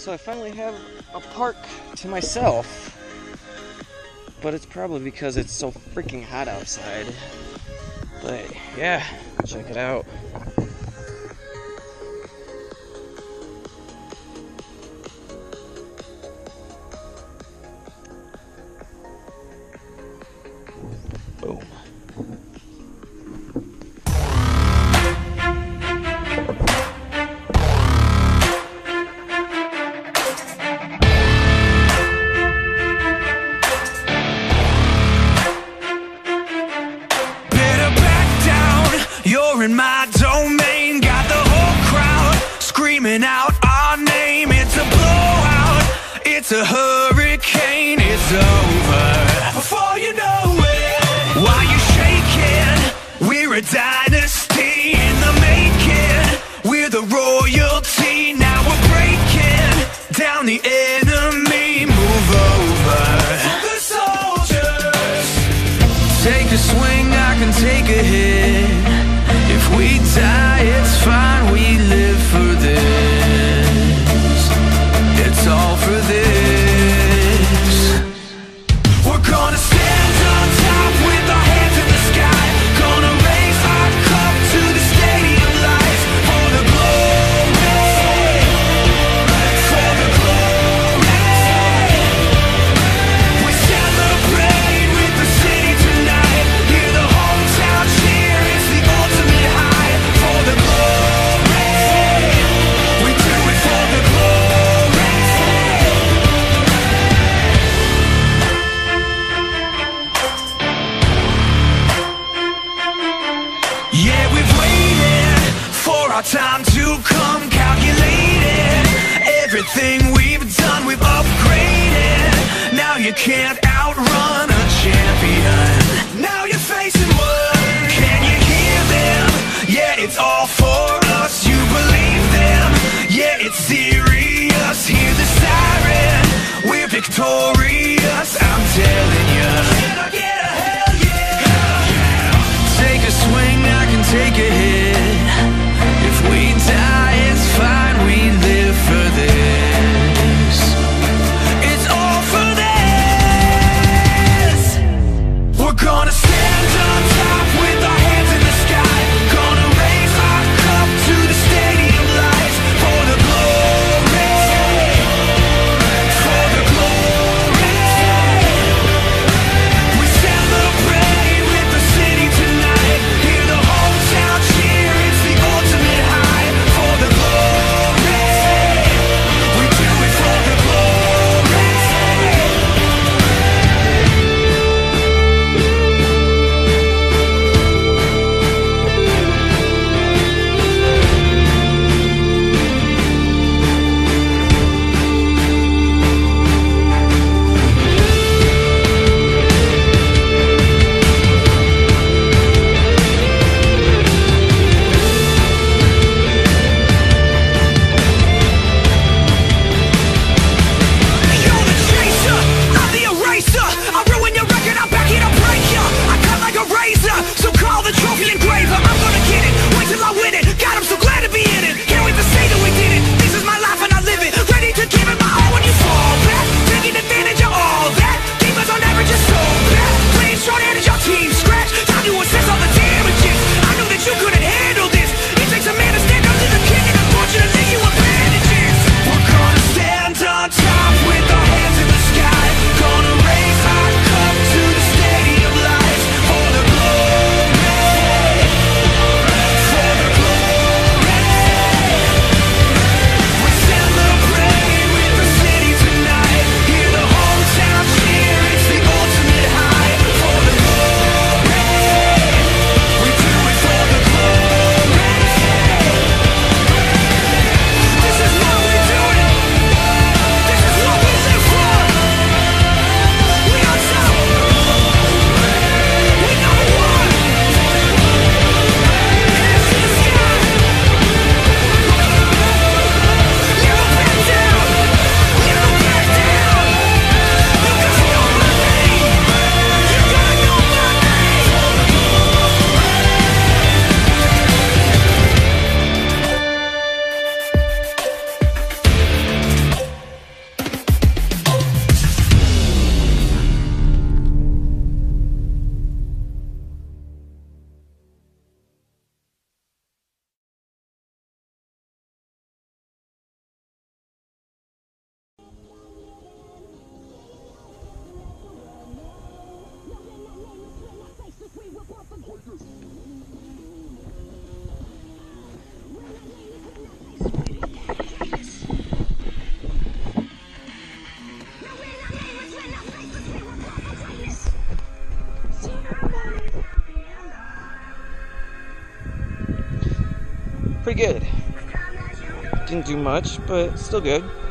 So I finally have a park to myself. But it's probably because it's so freaking hot outside. But yeah, check it out. Boom. You're in my domain, got the whole crowd screaming out our name. It's a blowout, it's a hurricane, it's over before you know it. Why you shaking? We're a dynasty in the making. We're the royalty, now we're breaking down the enemy. Move over for the soldiers. Take a swing, I can take a hit. If we die, it's fine, we live for this. It's all for this. We're gonna stand on top with our hands in the sky. Gonna raise our cup to the stadium lights. For the glory, for the glory. We celebrate with the city tonight. Hear the hometown cheer, it's the ultimate high. For the glory, we do it for the glory. Yeah, we've waited for our time to come, calculated everything we've done, we've upgraded. Now you can't outrun a champion. Now you're facing one. Can you hear them? Yeah, it's all for us. You believe them? Yeah, it's serious. Hear the siren. We're victorious. I'm telling you. Can I get a hell yeah? Take a swing, I can take a hit. If we die, it's fine. We live for this. It's all for this. We're gonna stand on top with our hands in the sky. Gonna raise our cup to the stadium lights. For the glory, pretty good. Didn't do much, but still good.